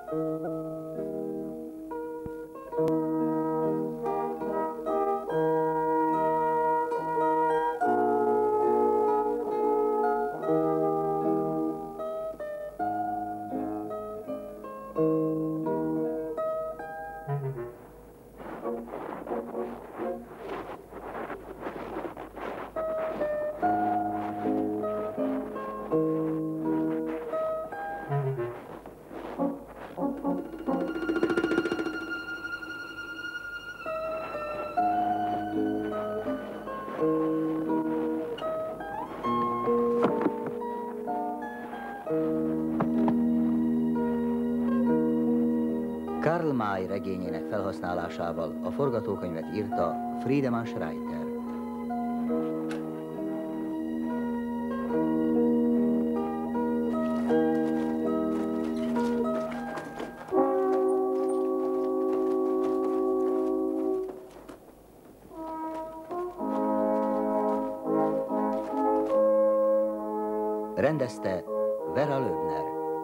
Karl May regényének felhasználásával a forgatókönyvet írta Friedemann Schreiter. Rendezte Vera Löbner.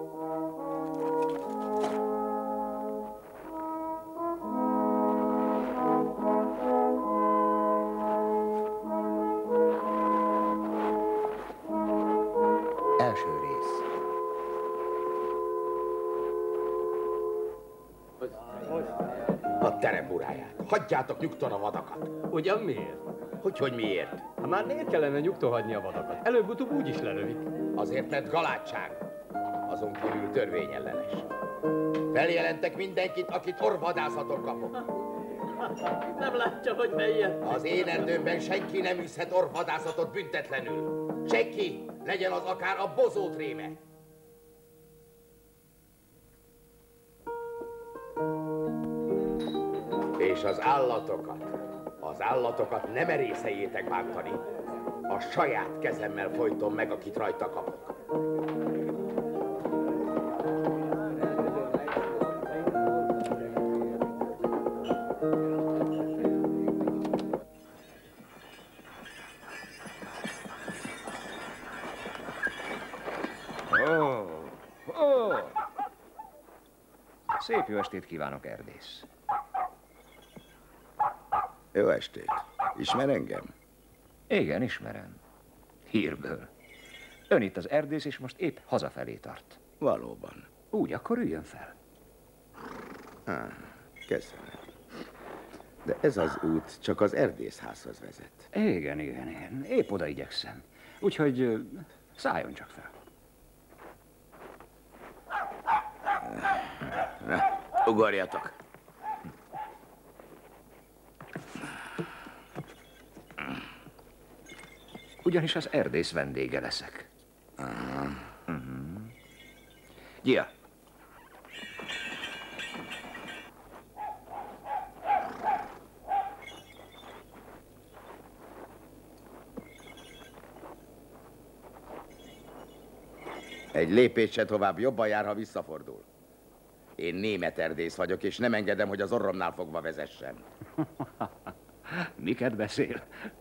Első rész. A terep uráját. Hagyjátok nyugton a vadakat. Ugyan miért? Hogy miért? Ha már miért kellene nyugton hagyni a vadakat? Előbb-utóbb úgy is lelövik. Azért, mert galátság. Azon kívül törvényellenes. Feljelentek mindenkit, akit orvvadászaton kapok. Nem látja, hogy melyen. Az én erdőmben senki nem űzhet orvvadászatot büntetlenül. Senki, legyen az akár a bozót réme. És az állatokat nem merészeljétek bántani. A saját kezemmel folytom meg, akit rajta kapok. Szép jó estét kívánok, erdész. Jó estét. Ismer engem? Igen, ismerem. Hírből. Ön itt az erdész, és most épp hazafelé tart. Valóban. Úgy, akkor üljön fel. Köszönöm. De ez az út csak az erdészházhoz vezet. Igen. Épp oda igyekszem. Úgyhogy szálljon csak fel. Ugorjatok. Ugyanis az erdész vendége leszek. Gyia! Egy lépést se tovább jobban jár, ha visszafordul. Én német erdész vagyok, és nem engedem, hogy az orromnál fogva vezessen. Miket beszél?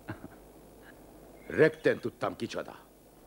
Rögtön tudtam, kicsoda.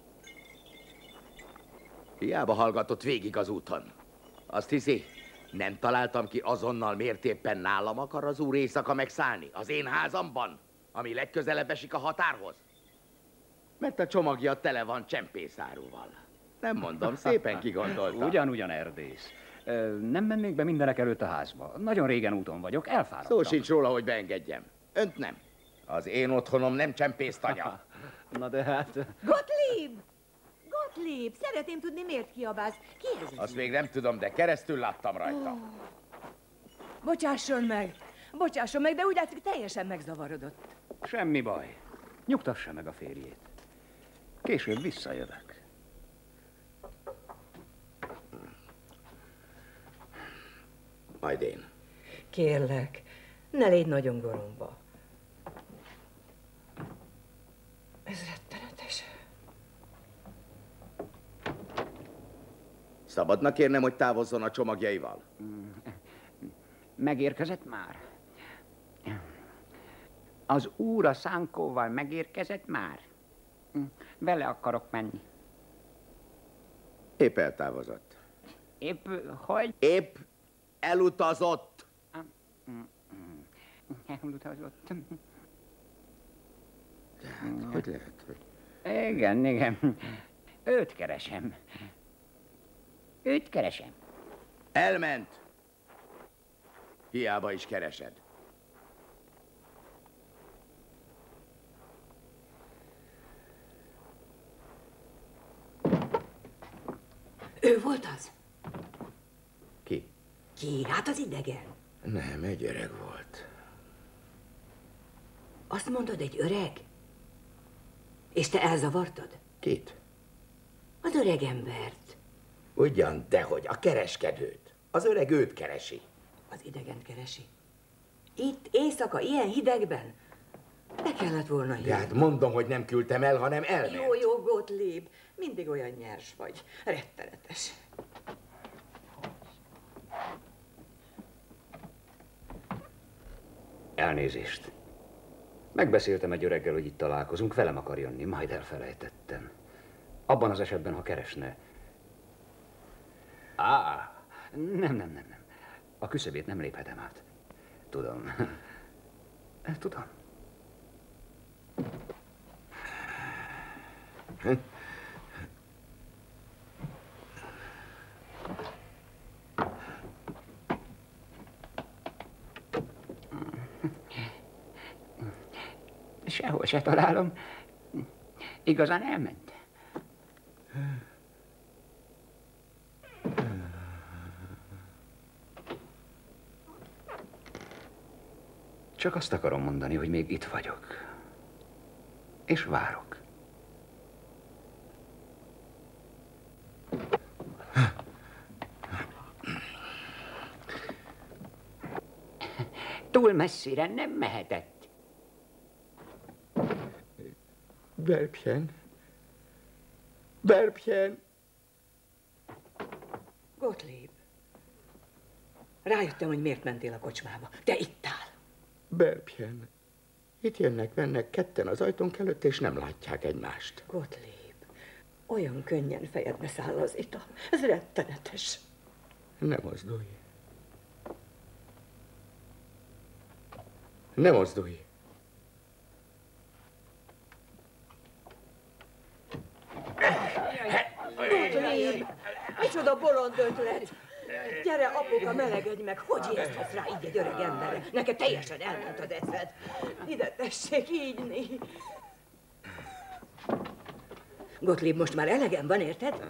Hiába hallgatott végig az úton. Azt hiszi, nem találtam ki azonnal, miért éppen nálam akar az úr éjszaka megszállni? Az én házamban, ami legközelebb esik a határhoz? Mert a csomagja tele van csempészáruval. Nem mondom, szépen kigondolta. Ugyan, erdész. Nem mennék be mindenek előtt a házba. Nagyon régen úton vagyok, elfáradtam. Szó sincs róla, hogy beengedjem. Önt nem. Az én otthonom nem csempésztanya. Na de hát... Gottlieb, szeretném tudni, miért kiabálsz. Ki ez? Azt még nem tudom, de keresztül láttam rajta. Bocsásson meg, de úgy látszik, teljesen megzavarodott. Semmi baj. Nyugtassa meg a férjét. Később visszajövök. Majd én. Kérlek, ne légy nagyon goromba. Ez rettenetes. Szabadna kérnem, hogy távozzon a csomagjaival? Megérkezett már? Az úr a szánkóval megérkezett már? Vele akarok menni. Épp eltávozott. Épp hogy? Épp Elutazott. Elutazott. Tehát, hogy lehet, hogy... Igen. Őt keresem. Elment. Hiába is keresed. Ő volt az? Ki? Ki? Hát az idegen. Nem, egy öreg volt. Azt mondod, egy öreg? És te elzavartad? Kit? Az öreg embert. Ugyan, dehogy, a kereskedőt. Az öreg őt keresi. Az idegent keresi. Itt éjszaka, ilyen hidegben? Be kellett volna hívni. De hát mondom, hogy nem küldtem el, hanem elment. Jó, Gottlieb. Mindig olyan nyers vagy. Rettenetes. Elnézést. Megbeszéltem egy öreggel, hogy itt találkozunk, velem akar jönni, majd elfelejtettem. Abban az esetben, ha keresne. Nem. A küszöbét nem léphetem át. Tudom. Sehol se találom. Igazán elment. Csak azt akarom mondani, hogy még itt vagyok. És várok. Túl messzire nem mehetett. Berbjen. Gottlieb. Rájöttem, hogy miért mentél a kocsmába. Te itt áll. Berbjen. Itt jönnek ketten az ajtónk előtt, és nem látják egymást. Gottlieb. Olyan könnyen fejedbe száll az ital. Ez rettenetes. Ne mozdulj. Ne mozdulj. Gottlieb! Micsoda bolond ötlet! Gyere, apuka, melegedj meg! Hogy ijeszthetsz rá így egy öreg emberre? Neked teljesen elment az eszed. Ide tessék ígyni. Gottlieb, most már elegem van, érted?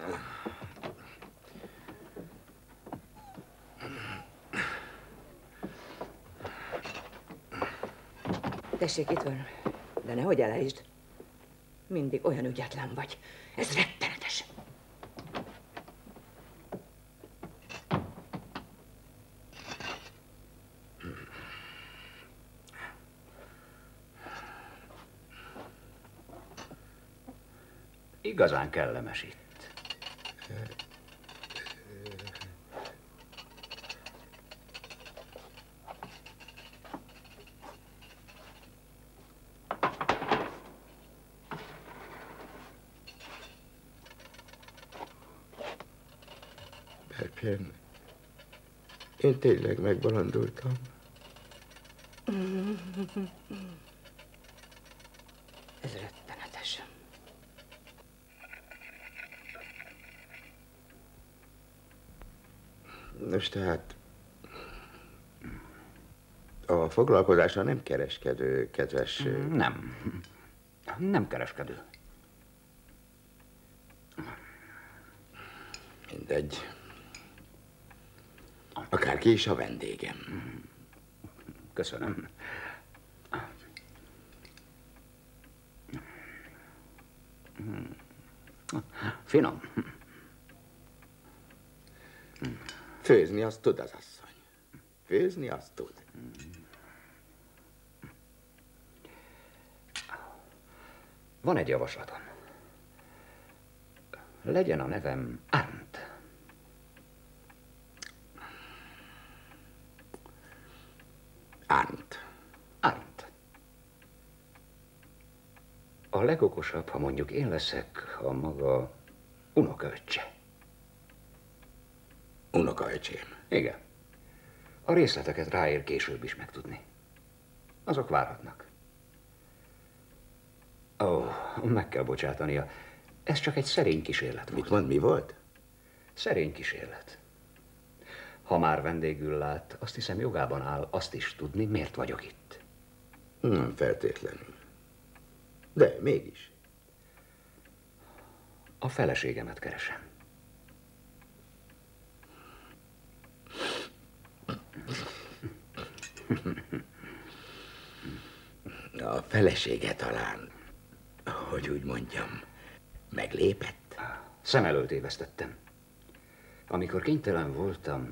Tessék, itt van. De nehogy elejtsd. Mindig olyan ügyetlen vagy. Ez rettenetes. Igazán kellemes itt. Berbjen, én tényleg megbolondultam. Ez rettenetes. Nos, tehát a foglalkozása nem kereskedő, kedves... Nem kereskedő. Mindegy. Akárki is a vendégem. Köszönöm. Finom. Főzni azt tud az asszony. Főzni azt tud. Van egy javaslatom. Legyen a nevem Arndt. Arndt. A legokosabb, ha mondjuk én leszek a maga unokaöccse. Unokaöcsém. Igen. A részleteket ráér később is megtudni. Azok várhatnak. Ó, meg kell bocsátania. Ez csak egy szerény kísérlet volt. Mit mond, mi volt? Szerény kísérlet. Ha már vendégül lát, azt hiszem jogában áll azt is tudni, miért vagyok itt. Nem feltétlenül. De mégis. A feleségemet keresem. A felesége talán, hogy úgy mondjam, meglépett? Szem előtt évesztettem. Amikor kénytelen voltam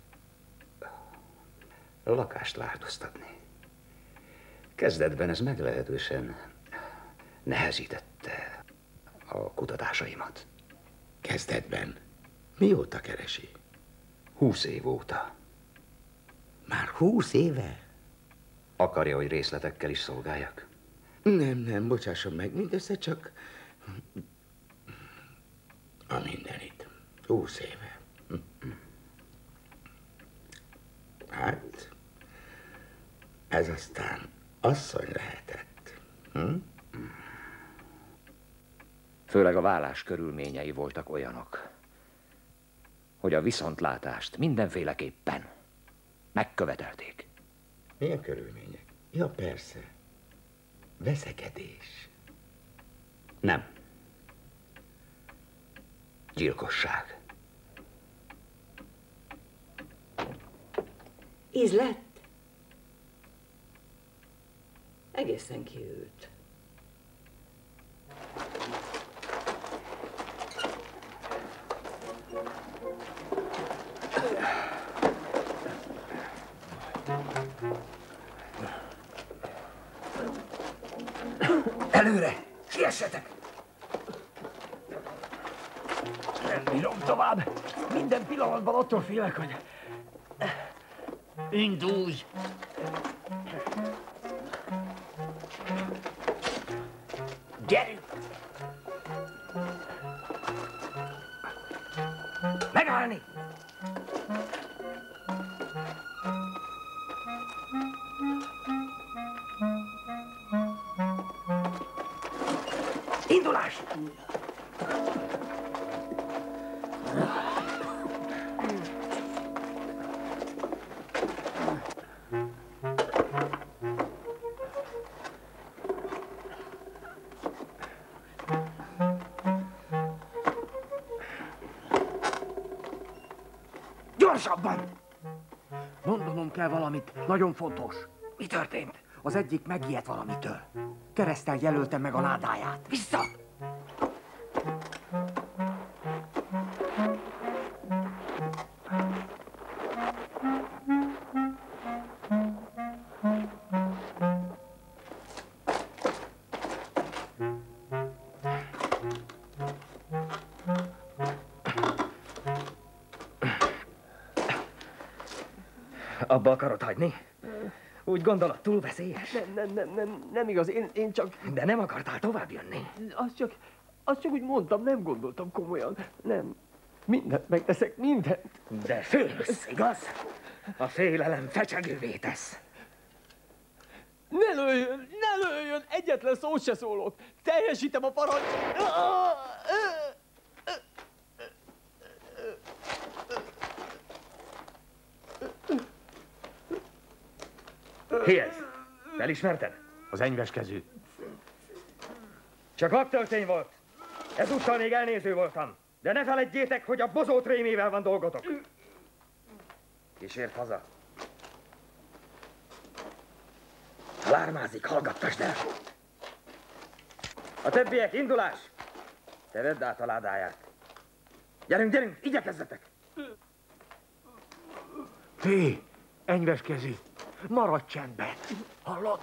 lakást változtatni. Kezdetben ez meglehetősen nehezítette a kutatásaimat. Kezdetben? Mióta keresi? 20 év óta. Már 20 éve? Akarja, hogy részletekkel is szolgáljak? Nem, bocsásson meg, mindössze csak a mindenit. 20 éve. Hát, ez aztán asszony lehetett. Főleg a vállás körülményei voltak olyanok, hogy a viszontlátást mindenféleképpen megkövetelték. Milyen körülmények? Ja, persze. Veszekedés. Nem. Gyilkosság. Íz lett? Egészen kiült. Előre! Siessetek! Nem bírom tovább. Minden pillanatban attól félek, hogy... Indulj! Gyerünk! Megállni! Indulás! Gyorsabban! Mondanom kell valamit, nagyon fontos. Mi történt? Az egyik megijedt valamitől. Kereszttel jelöltem meg a ládáját. Vissza! Abba akarod hagyni? Úgy gondolod, túl veszélyes? Nem igaz, én csak... De nem akartál tovább jönni? Azt csak úgy mondtam, nem gondoltam komolyan. Nem. Mindent megteszek, mindent. De félsz, igaz? A félelem fecsegővé tesz. Ne lőjön, egyetlen szót se szólok. Teljesítem a parancsot. Ki ez? Felismerted? Az enyveskezű. Csak magtörtény volt. Ezúttal még elnéző voltam. De ne feledjétek, hogy a bozót rémével van dolgotok. Kísért haza. Ha lármázik, hallgattasd el. A többiek, indulás! Te vedd át a ládáját. Gyerünk, igyekezzetek! Té, enyveskezű. Maradj csendben. Hallod?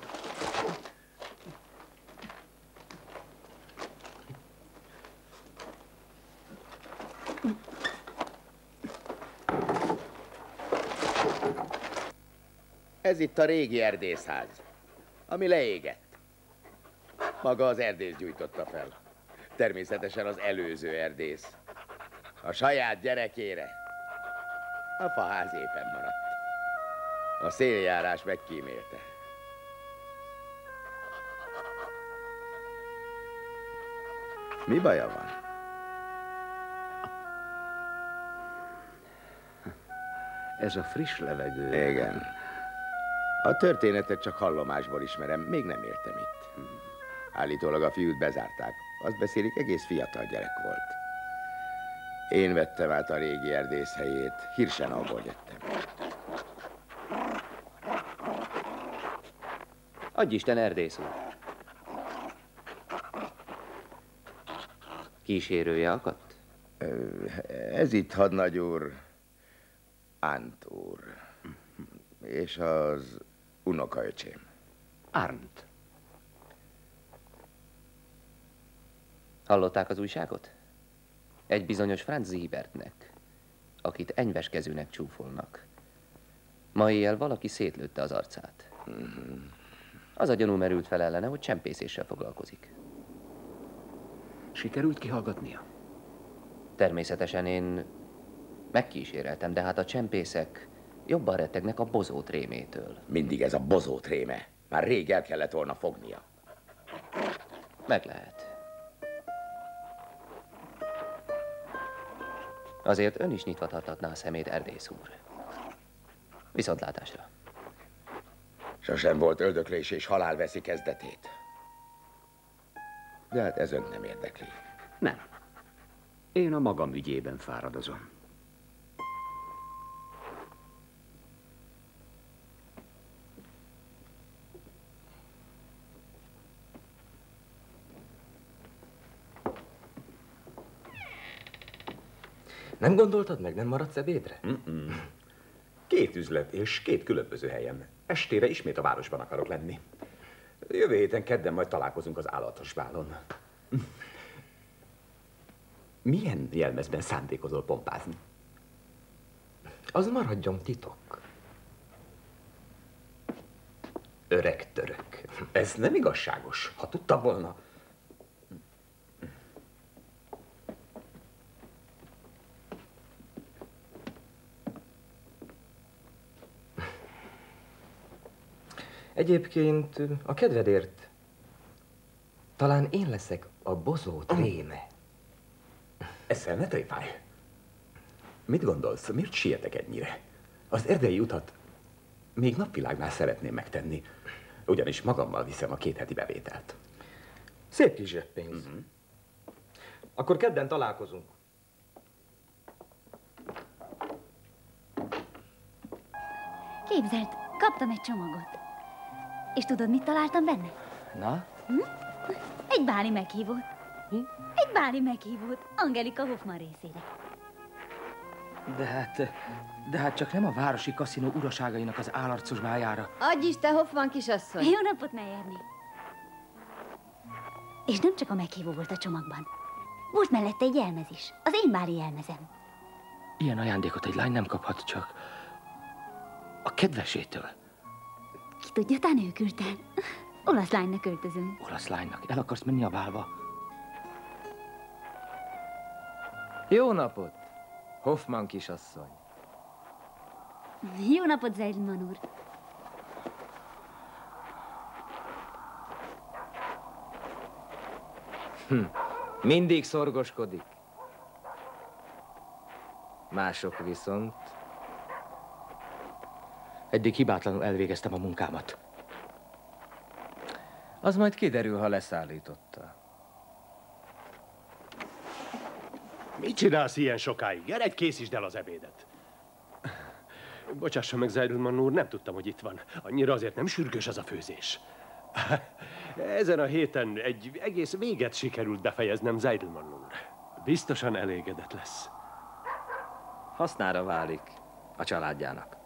Ez itt a régi erdészház, ami leégett. Maga az erdész gyújtotta fel. Természetesen az előző erdész. A saját gyerekére. A faház éppen maradt. A széljárás megkímélte. Mi baja van? Ez a friss levegő. Igen. A történetet csak hallomásból ismerem, még nem éltem itt. Állítólag a fiút bezárták. Azt beszélik, egész fiatal gyerek volt. Én vettem át a régi erdész helyét, Hirschenauból jöttem. Adj Isten, erdész úr. Kísérője akadt? Ez itt hadnagy úr, Arndt úr, és az unokaöcsém. Arndt. Hallották az újságot? Egy bizonyos Franz Siebertnek, akit enyveskezőnek csúfolnak. Ma éjjel valaki szétlőtte az arcát. Az a gyanú merült fel ellene, hogy csempészéssel foglalkozik. Sikerült kihallgatnia? Természetesen én megkíséreltem, de hát a csempészek jobban rettegnek a bozót rémétől. Mindig ez a bozót réme. Már rég el kellett volna fognia. Meg lehet. Azért ön is nyitva tartatná a szemét, erdész úr. Viszontlátásra. Sosem volt öldöklés és halál veszi kezdetét. De hát ez önt nem érdekli. Nem. Én a magam ügyében fáradozom. Nem gondoltad meg, nem maradsz ebédre? Két üzlet és két különböző helyen. Estére ismét a városban akarok lenni. Jövő héten kedden majd találkozunk az állatos bálon. Milyen jelmezben szándékozol pompázni? Az maradjon titok. Öreg török. Ez nem igazságos. Ha tudta volna... Egyébként a kedvedért talán én leszek a bozót réme. Ezzel ne tréfálj. Mit gondolsz, miért sietek ennyire? Az erdei utat még napvilágnál szeretném megtenni, ugyanis magammal viszem a 2 heti bevételt. Szép kis zseppénz. Akkor kedden találkozunk. Képzeld, kaptam egy csomagot. És tudod, mit találtam benne? Na? Egy báli meghívót. Egy báli meghívót Angelika Hoffman részére. De hát csak nem a városi kaszinó uraságainak az állarcos bájára. Adj Isten, Hoffman kisasszony! Jó napot, Meyerné! És nem csak a meghívó volt a csomagban. Volt mellette egy jelmez is. Az én báli jelmezem. Ilyen ajándékot egy lány nem kaphat, csak a kedvesétől. Ki tudja, tán ő küldte. Olasz lánynak öltözünk. Olasz lánynak? El akarsz menni a bálba? Jó napot, Hoffman kisasszony. Jó napot, Zeidelmann úr. Mindig szorgoskodik. Mások viszont... Eddig hibátlanul elvégeztem a munkámat. Az majd kiderül, ha leszállította. Mit csinálsz ilyen sokáig? Gyere, készítsd el az ebédet. Bocsássa meg, Zeidelmann úr, nem tudtam, hogy itt van. Annyira azért nem sürgős az a főzés. Ezen a héten egy egész véget sikerült befejeznem, Zeidelmann úr. Biztosan elégedett lesz. Hasznára válik a családjának.